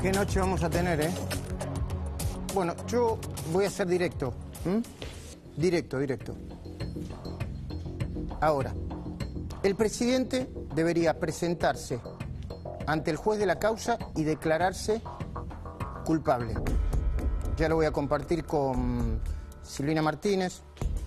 Qué noche vamos a tener, ¿eh? Bueno, yo voy a ser directo. Directo. Ahora, el presidente debería presentarse ante el juez de la causa y declararse culpable. Ya lo voy a compartir con Silvina Martínez,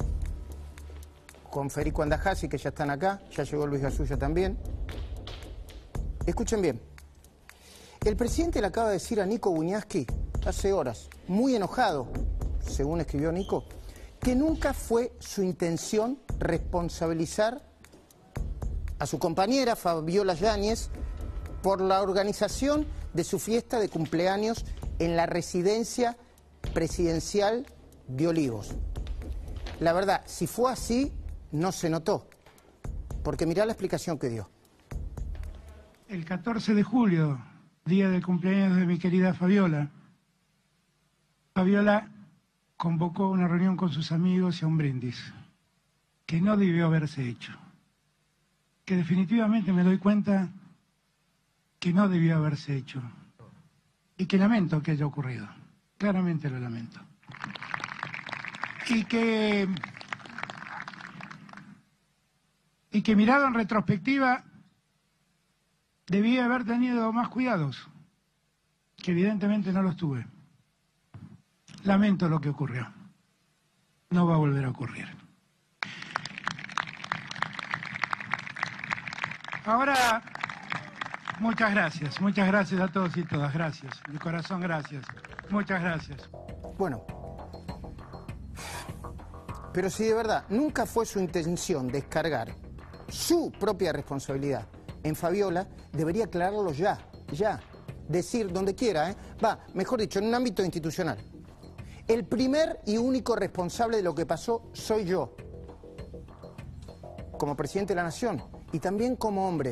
con Federico Andajasi, que ya están acá, ya llegó Luis Gasulla también. Escuchen bien. El presidente le acaba de decir a Nico Buñaski, hace horas, muy enojado, según escribió Nico, que nunca fue su intención responsabilizar a su compañera Fabiola Yáñez por la organización de su fiesta de cumpleaños en la residencia presidencial de Olivos. La verdad, si fue así, no se notó, porque mirá la explicación que dio. El 14 de julio, día del cumpleaños de mi querida Fabiola, Fabiola convocó una reunión con sus amigos y a un brindis, que no debió haberse hecho, que definitivamente me doy cuenta que no debió haberse hecho y que lamento que haya ocurrido, claramente lo lamento. Y que mirado en retrospectiva debía haber tenido más cuidados, que evidentemente no los tuve. Lamento lo que ocurrió. No va a volver a ocurrir. Ahora, muchas gracias a todos y todas, gracias. De corazón, gracias. Muchas gracias. Bueno, pero si de verdad nunca fue su intención descargar su propia responsabilidad en Fabiola, debería aclararlo ya. Decir donde quiera, mejor dicho, en un ámbito institucional. El primer y único responsable de lo que pasó soy yo, como presidente de la Nación y también como hombre.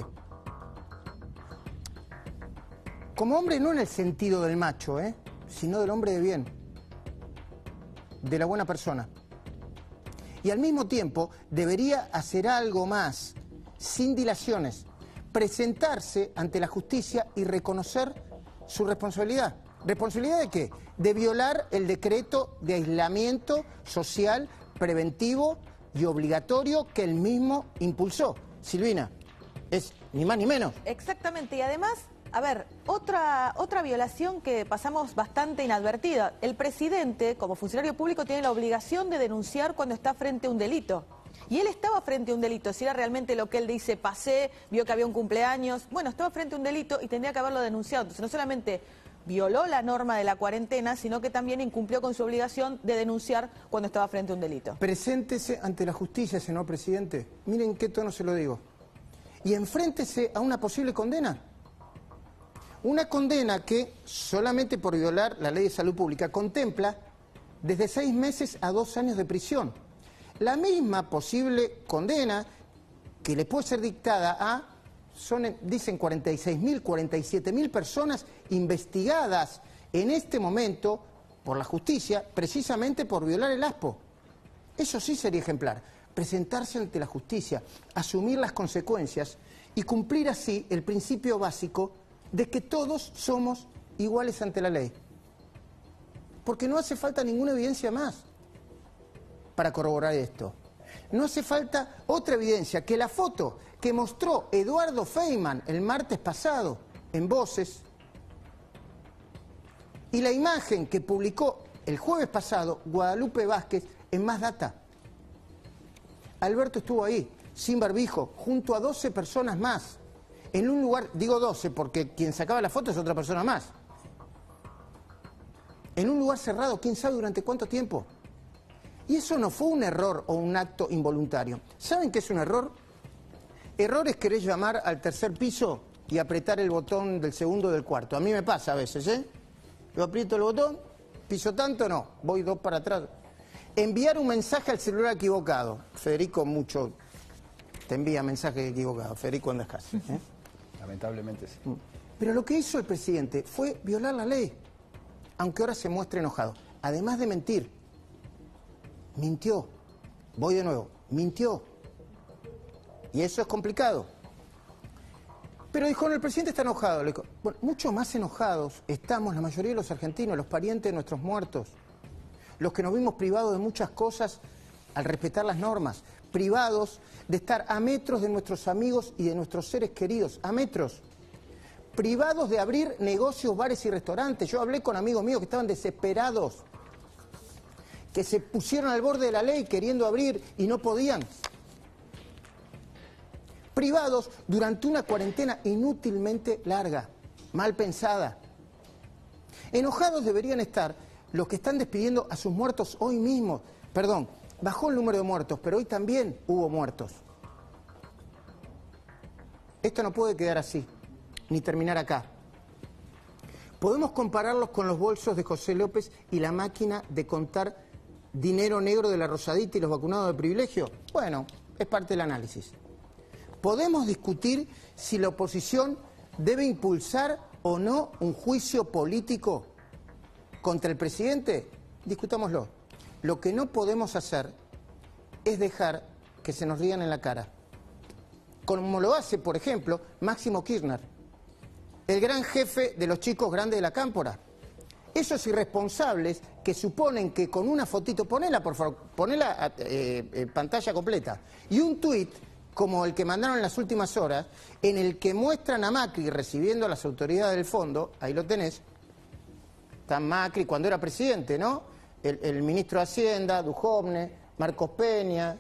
Como hombre no en el sentido del macho, sino del hombre de bien, de la buena persona. Y al mismo tiempo debería hacer algo más, sin dilaciones, presentarse ante la justicia y reconocer su responsabilidad. ¿Responsabilidad de qué? De violar el decreto de aislamiento social preventivo y obligatorio que él mismo impulsó. Silvina, es ni más ni menos. Exactamente, y además, a ver, otra violación que pasamos bastante inadvertida. El presidente, como funcionario público, tiene la obligación de denunciar cuando está frente a un delito. Y él estaba frente a un delito, si era realmente lo que él dice, pasé, vio que había un cumpleaños, bueno, estaba frente a un delito y tendría que haberlo denunciado. Entonces no solamente violó la norma de la cuarentena, sino que también incumplió con su obligación de denunciar cuando estaba frente a un delito. Preséntese ante la justicia, señor presidente. Miren qué tono se lo digo. Y enfréntese a una posible condena. Una condena que, solamente por violar la ley de salud pública, contempla desde 6 meses a 2 años de prisión. La misma posible condena que le puede ser dictada a, dicen 46.000, 47.000 personas investigadas en este momento por la justicia, precisamente por violar el ASPO. Eso sí sería ejemplar. Presentarse ante la justicia, asumir las consecuencias y cumplir así el principio básico de que todos somos iguales ante la ley. Porque no hace falta ninguna evidencia más para corroborar esto. No hace falta otra evidencia que la foto que mostró Eduardo Feynman el martes pasado en Voces y la imagen que publicó el jueves pasado Guadalupe Vázquez en Más Data. Alberto estuvo ahí, sin barbijo, junto a 12 personas más, en un lugar, digo 12 porque quien sacaba la foto es otra persona más, en un lugar cerrado, quién sabe durante cuánto tiempo. Y eso no fue un error o un acto involuntario. ¿Saben qué es un error? Error es querer llamar al tercer piso y apretar el botón del segundo o del cuarto. A mí me pasa a veces, Yo aprieto el botón, piso tanto, no, voy 2 para atrás. Enviar un mensaje al celular equivocado. Federico mucho te envía mensajes equivocados. Federico Andajasi. Lamentablemente sí. Pero lo que hizo el presidente fue violar la ley, aunque ahora se muestre enojado. Además de mentir. Mintió. Voy de nuevo. Mintió. Y eso es complicado. Pero dijo, no, el presidente está enojado. Le dijo, bueno, mucho más enojados estamos la mayoría de los argentinos, los parientes de nuestros muertos, los que nos vimos privados de muchas cosas al respetar las normas, privados de estar a metros de nuestros amigos y de nuestros seres queridos, a metros, privados de abrir negocios, bares y restaurantes. Yo hablé con amigos míos que estaban desesperados, que se pusieron al borde de la ley queriendo abrir y no podían. Privados durante una cuarentena inútilmente larga, mal pensada. Enojados deberían estar los que están despidiendo a sus muertos hoy mismo. Perdón, bajó el número de muertos, pero hoy también hubo muertos. Esto no puede quedar así, ni terminar acá. Podemos compararlos con los bolsos de José López y la máquina de contar dinero negro de la Rosadita y los vacunados de privilegio. Bueno, es parte del análisis. Podemos discutir si la oposición debe impulsar o no un juicio político contra el presidente. Discutámoslo. Lo que no podemos hacer es dejar que se nos rían en la cara. Como lo hace, por ejemplo, Máximo Kirchner, el gran jefe de los chicos grandes de la Cámpora. Esos irresponsables que suponen que con una fotito, ponela por favor, ponela pantalla completa, y un tuit como el que mandaron en las últimas horas, en el que muestran a Macri recibiendo a las autoridades del fondo, ahí lo tenés, está Macri cuando era presidente, ¿no? El ministro de Hacienda, Dujovne, Marcos Peña,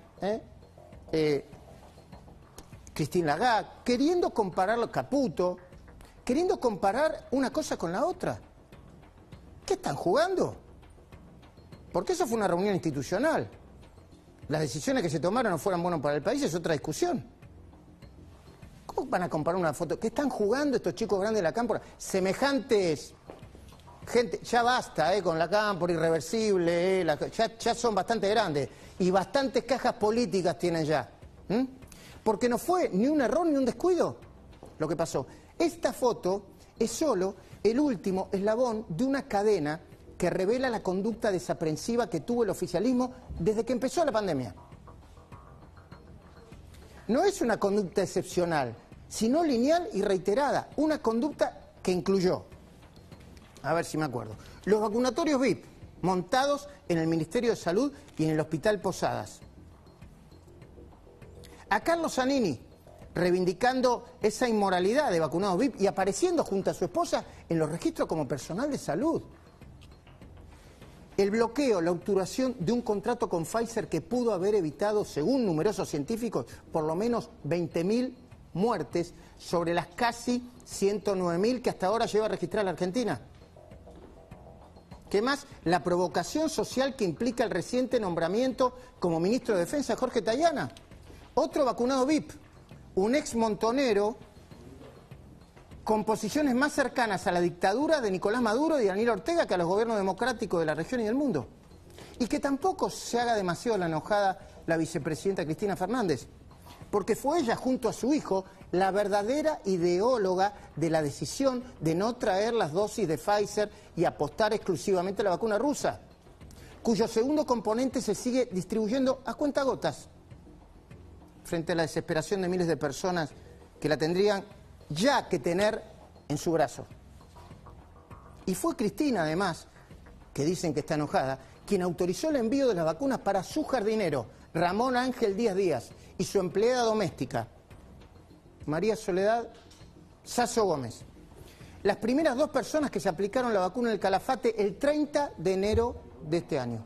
Christine Lagarde, queriendo compararlo, Caputo, queriendo comparar una cosa con la otra. ¿Qué están jugando? Porque eso fue una reunión institucional. Las decisiones que se tomaron no fueran buenas para el país, es otra discusión. ¿Cómo van a comparar una foto? ¿Qué están jugando estos chicos grandes de la Cámpora? Semejantes, gente, ya basta con la Cámpora, irreversible, ya son bastante grandes y bastantes cajas políticas tienen ya. Porque no fue ni un error ni un descuido lo que pasó. Esta foto es solo el último eslabón de una cadena que revela la conducta desaprensiva que tuvo el oficialismo desde que empezó la pandemia. No es una conducta excepcional, sino lineal y reiterada, una conducta que incluyó, a ver si me acuerdo, los vacunatorios VIP montados en el Ministerio de Salud y en el Hospital Posadas. A Carlos Zanini, reivindicando esa inmoralidad de vacunados VIP y apareciendo junto a su esposa en los registros como personal de salud. El bloqueo, la obturación de un contrato con Pfizer que pudo haber evitado, según numerosos científicos, por lo menos 20.000 muertes sobre las casi 109.000 que hasta ahora lleva a registrar la Argentina. ¿Qué más? La provocación social que implica el reciente nombramiento como ministro de Defensa de Jorge Tayana. Otro vacunado VIP, un ex montonero con posiciones más cercanas a la dictadura de Nicolás Maduro y de Daniel Ortega que a los gobiernos democráticos de la región y del mundo. Y que tampoco se haga demasiado la enojada la vicepresidenta Cristina Fernández, porque fue ella junto a su hijo la verdadera ideóloga de la decisión de no traer las dosis de Pfizer y apostar exclusivamente a la vacuna rusa, cuyo segundo componente se sigue distribuyendo a cuentagotas, frente a la desesperación de miles de personas que la tendrían ya que tener en su brazo. Y fue Cristina, además, que dicen que está enojada, quien autorizó el envío de las vacunas para su jardinero, Ramón Ángel Díaz Díaz, y su empleada doméstica, María Soledad Sasso Gómez. Las primeras 2 personas que se aplicaron la vacuna del Calafate el 30 de enero de este año.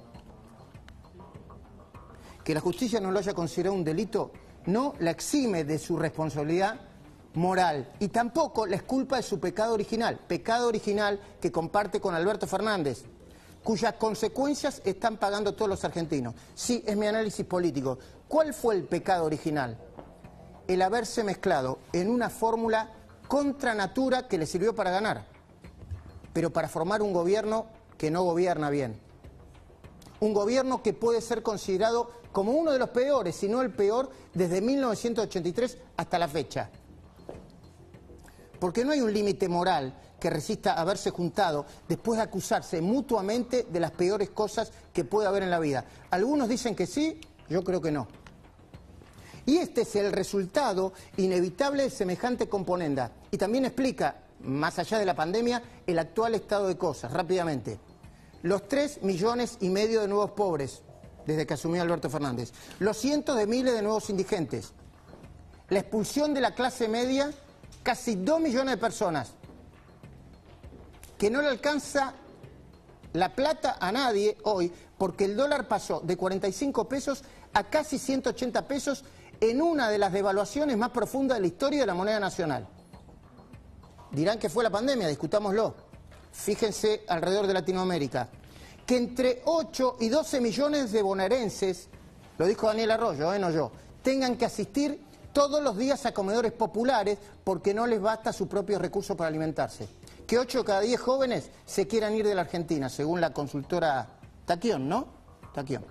Que la justicia no lo haya considerado un delito no la exime de su responsabilidad moral y tampoco la exculpa de su pecado original que comparte con Alberto Fernández, cuyas consecuencias están pagando todos los argentinos. Sí, es mi análisis político. ¿Cuál fue el pecado original? El haberse mezclado en una fórmula contra natura que le sirvió para ganar, pero para formar un gobierno que no gobierna bien. Un gobierno que puede ser considerado como uno de los peores, si no el peor, desde 1983 hasta la fecha. Porque no hay un límite moral que resista haberse juntado después de acusarse mutuamente de las peores cosas que puede haber en la vida. Algunos dicen que sí, yo creo que no. Y este es el resultado inevitable de semejante componenda. Y también explica, más allá de la pandemia, el actual estado de cosas, rápidamente. Los 3,5 millones de nuevos pobres desde que asumió Alberto Fernández. Los cientos de miles de nuevos indigentes. La expulsión de la clase media, casi 2 millones de personas. Que no le alcanza la plata a nadie hoy, porque el dólar pasó de 45 pesos a casi 180 pesos en una de las devaluaciones más profundas de la historia de la moneda nacional. Dirán que fue la pandemia, discutámoslo. Fíjense alrededor de Latinoamérica, que entre 8 y 12 millones de bonaerenses, lo dijo Daniel Arroyo, no yo, tengan que asistir todos los días a comedores populares porque no les basta su propio recurso para alimentarse. Que 8 de cada 10 jóvenes se quieran ir de la Argentina, según la consultora Taquión, ¿no? Taquión.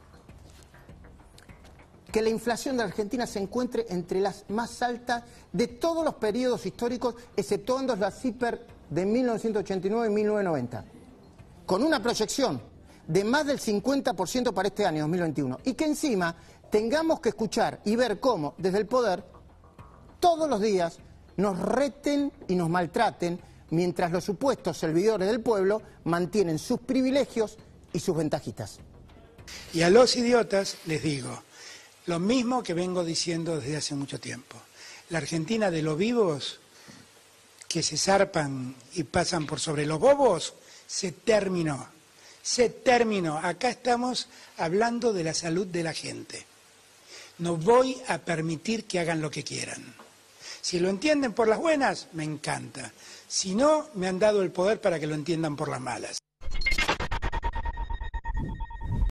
Que la inflación de la Argentina se encuentre entre las más altas de todos los periodos históricos, exceptuando las hiper de 1989 y 1990, con una proyección de más del 50% para este año 2021, y que encima tengamos que escuchar y ver cómo, desde el poder, todos los días nos reten y nos maltraten, mientras los supuestos servidores del pueblo mantienen sus privilegios y sus ventajitas. Y a los idiotas les digo lo mismo que vengo diciendo desde hace mucho tiempo. La Argentina de los vivos que se zarpan y pasan por sobre los bobos, se terminó. Se terminó. Acá estamos hablando de la salud de la gente. No voy a permitir que hagan lo que quieran. Si lo entienden por las buenas, me encanta. Si no, me han dado el poder para que lo entiendan por las malas.